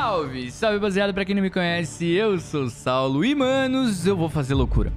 Salve, salve rapaziada, pra quem não me conhece, eu sou o Saulo e, manos, eu vou fazer loucura.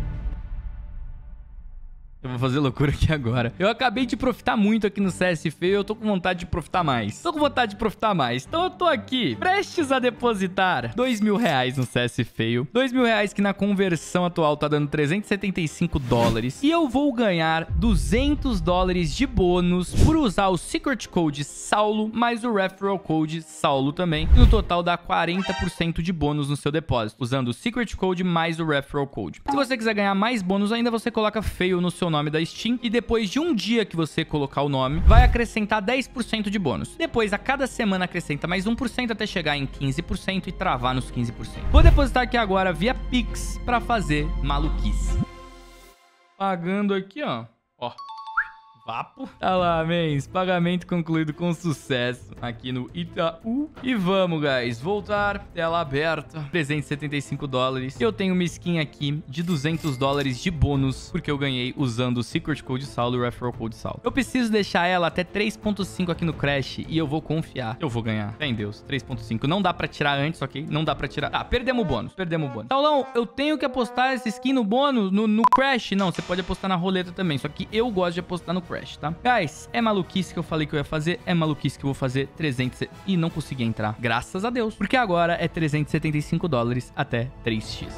Eu vou fazer loucura aqui agora. Eu acabei de profitar muito aqui no CS Feio. Eu tô com vontade de profitar mais. Então eu tô aqui prestes a depositar R$2.000 no CS Feio. R$2.000 que na conversão atual tá dando 375 dólares. E eu vou ganhar 200 dólares de bônus por usar o Secret Code Saulo mais o Referral Code Saulo também. E no total dá 40% de bônus no seu depósito, usando o Secret Code mais o Referral Code. Se você quiser ganhar mais bônus ainda, você coloca Feio no seu nome da Steam e depois de um dia que você colocar o nome, vai acrescentar 10% de bônus. Depois, a cada semana acrescenta mais 1% até chegar em 15% e travar nos 15%. Vou depositar aqui agora via Pix pra fazer maluquice. Pagando aqui, ó. Vapo. Tá lá, mens. Pagamento concluído com sucesso aqui no Itaú. E vamos, guys. Voltar. Tela aberta. 375 dólares. Eu tenho uma skin aqui de 200 dólares de bônus, porque eu ganhei usando o Secret Code Saulo e o Referral Code Saulo. Eu preciso deixar ela até 3.5 aqui no Crash e eu vou confiar. Eu vou ganhar. Fé em Deus. 3.5. Não dá pra tirar antes, ok? Não dá pra tirar. Ah, perdemos o bônus. Saulão, eu tenho que apostar essa skin no bônus, no Crash? Não, você pode apostar na roleta também. Só que eu gosto de apostar no Crash. Tá? Guys, é maluquice que eu falei que eu ia fazer, é maluquice que eu vou fazer 300 e não consegui entrar, graças a Deus, porque agora é 375 dólares até 3x.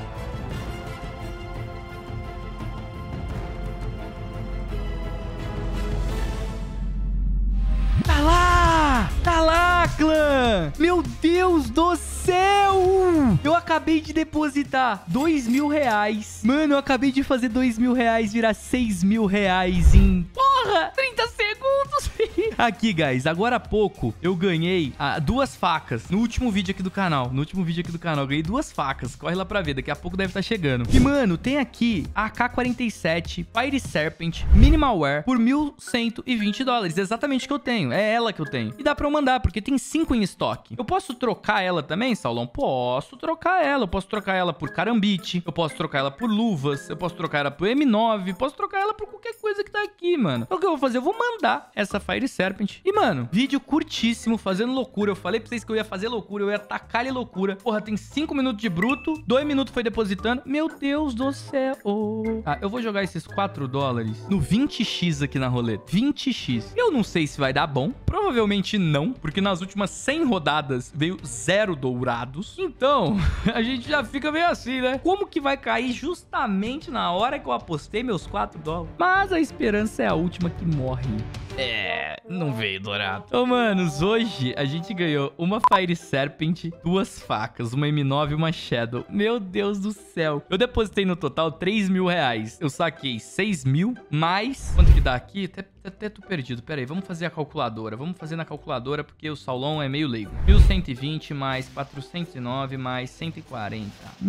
Tá lá, clã! Meu Deus do céu! Eu acabei de depositar R$2.000. Mano, eu acabei de fazer R$2.000 virar R$6.000 em... Porra! 30 segundos, filho! Aqui, guys, agora há pouco eu ganhei 2 facas no último vídeo aqui do canal. Eu ganhei 2 facas. Corre lá pra ver, daqui a pouco deve estar chegando. E, mano, tem aqui a AK-47 Fire Serpent Minimal Wear por 1.120 dólares. Exatamente o que eu tenho. É ela que eu tenho. E dá pra eu mandar, porque tem 5 em estoque. Eu posso trocar ela também, Saulão? Posso trocar ela. Eu posso trocar ela por carambite. Eu posso trocar ela por luvas. Eu posso trocar ela por M9. Posso trocar ela por qualquer coisa que tá aqui, mano. Então o que eu vou fazer? Eu vou mandar essa Fire Serpent. E, mano, vídeo curtíssimo, fazendo loucura. Eu falei pra vocês que eu ia fazer loucura. Eu ia tacar-lhe loucura. Porra, tem 5 minutos de bruto. 2 minutos foi depositando. Meu Deus do céu. Tá, eu vou jogar esses 4 dólares no 20x aqui na roleta. 20x. Eu não sei se vai dar bom. Provavelmente não, porque nas últimas 100 rodadas veio 0 dourados. Então, a gente já fica meio assim, né? Como que vai cair justamente na hora que eu apostei meus 4 dólares? Mas a esperança é a última que morre. Não veio dourado. Então, manos, hoje a gente ganhou uma Fire Serpent, 2 facas, uma M9 e uma Shadow. Meu Deus do céu. Eu depositei no total R$3.000. Eu saquei 6.000 mais... Quanto que dá aqui? Até tô perdido. Pera aí, vamos fazer a calculadora. Vamos fazer na calculadora porque o Saulão é meio leigo. 1.120 mais 409 mais 140.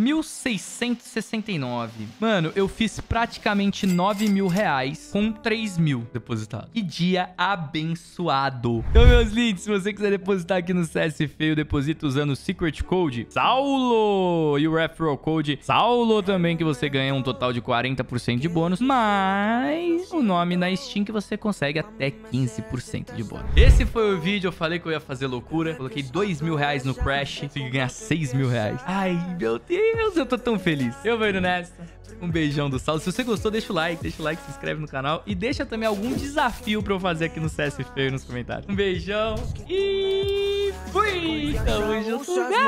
1.669. Mano, eu fiz praticamente R$9.000 com 3.000 depositados. Que dia abençoado. Então, meus lindos, se você quiser depositar aqui no CS Feio, deposita usando o Secret Code Saulo e o Referral Code Saulo também, que você ganha um total de 40% de bônus, mais o nome na Steam que você consegue até 15% de bônus. Esse foi o vídeo, eu falei que eu ia fazer loucura. Coloquei R$2.000 no Crash, consegui ganhar R$6.000. Ai, meu Deus, eu tô tão feliz. Eu vou indo nessa. Um beijão do Saulo. Se você gostou, deixa o like, se inscreve no canal e deixa também algum desafio pra eu fazer aqui no CS Feio nos comentários. Um beijão e fui! Tamo junto,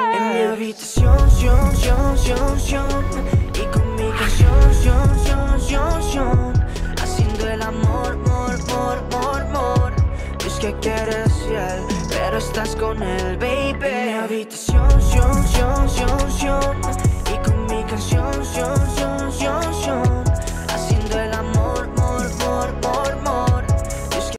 haciendo el amor, es que quieres fiel, pero estás con él, baby. En mi habitación, y conmigo